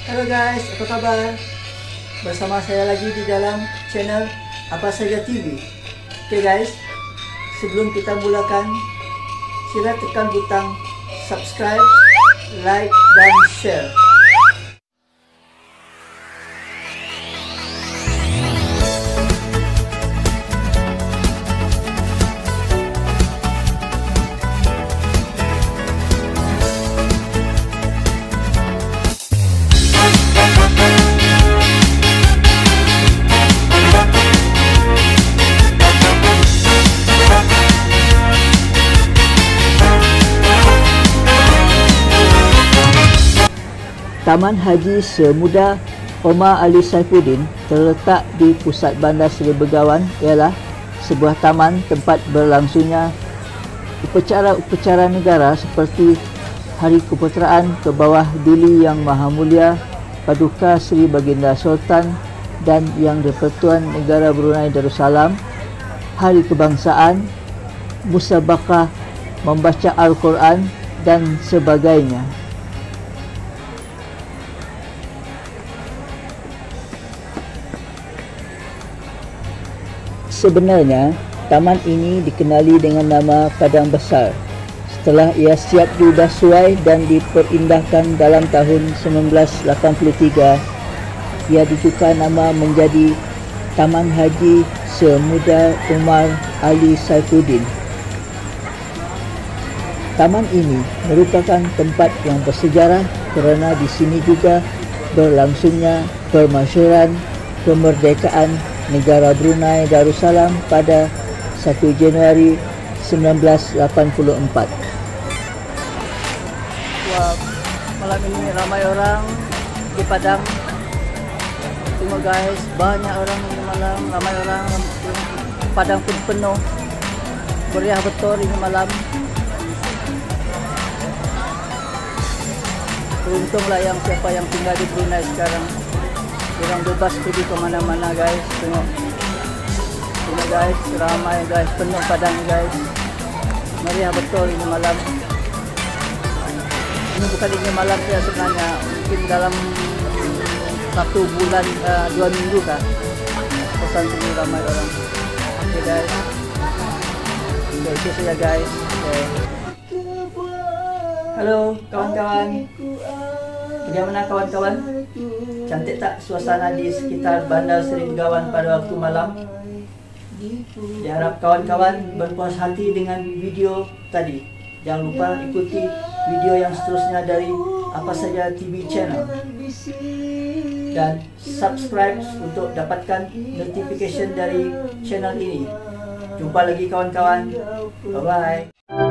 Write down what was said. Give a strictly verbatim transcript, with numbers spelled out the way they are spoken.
Halo guys, apa kabar? Bersama saya lagi di dalam channel Apa Saja T V. Oke guys, sebelum kita mulakan, sila tekan butang subscribe, like, dan share. Taman Haji Semuda Omar Ali Saifuddin terletak di pusat bandar Seri Begawan ialah sebuah taman tempat berlangsungnya upacara-upacara negara seperti Hari Keputeraan ke bawah Duli Yang Maha Mulia Paduka Seri Baginda Sultan dan Yang di-Pertuan Negara Brunei Darussalam, Hari Kebangsaan, musabaqah membaca Al-Quran dan sebagainya. Sebenarnya, taman ini dikenali dengan nama Padang Besar setelah ia siap diubah suai dan diperindahkan dalam tahun seribu sembilan ratus lapan puluh tiga. Ia ditukar nama menjadi Taman Haji Semuda Omar Ali Saifuddin. Taman ini merupakan tempat yang bersejarah kerana di sini juga berlangsungnya permasyhuran kemerdekaan negara Brunei Darussalam pada satu Januari seribu sembilan ratus lapan puluh empat. Wah, malam ini ramai orang di Padang. Tengok guys, banyak orang ini malam, ramai orang. Padang pun penuh. Meriah betul ini malam. Beruntunglah yang siapa yang tinggal di Brunei sekarang. Orang bebas pergi ke mana-mana guys. Tengok, tengok guys, ramai guys, penuh Padang guys. Meriah betul ini malam. Ini bukan ini malam saya sebenarnya, mungkin dalam satu bulan, uh, dua minggu kah. Pesan sini ramai orang. Oke okay, guys. Okay, itu saja guys. Okay. Halo kawan-kawan. Bagaimana kawan-kawan? Cantik tak suasana di sekitar bandar Seri Begawan pada waktu malam? Diharap kawan-kawan berpuas hati dengan video tadi. Jangan lupa ikuti video yang seterusnya dari Apa Saja T V channel dan subscribe untuk dapatkan notification dari channel ini. Jumpa lagi kawan-kawan. Bye bye.